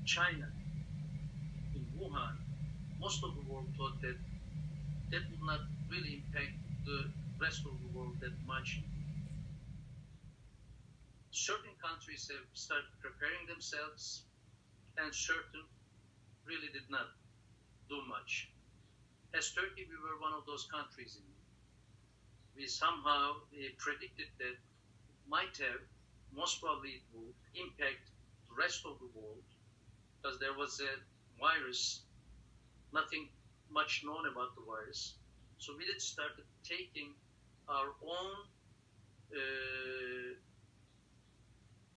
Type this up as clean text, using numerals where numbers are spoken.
China, in Wuhan, most of the world thought that that would not really impact the rest of the world that much. Certain countries have started preparing themselves, and certain really did not do much. As Turkey, we were one of those countries. We somehow predicted that might have, most probably it will impact the rest of the world, because there was a virus, nothing much known about the virus. So we did start taking our own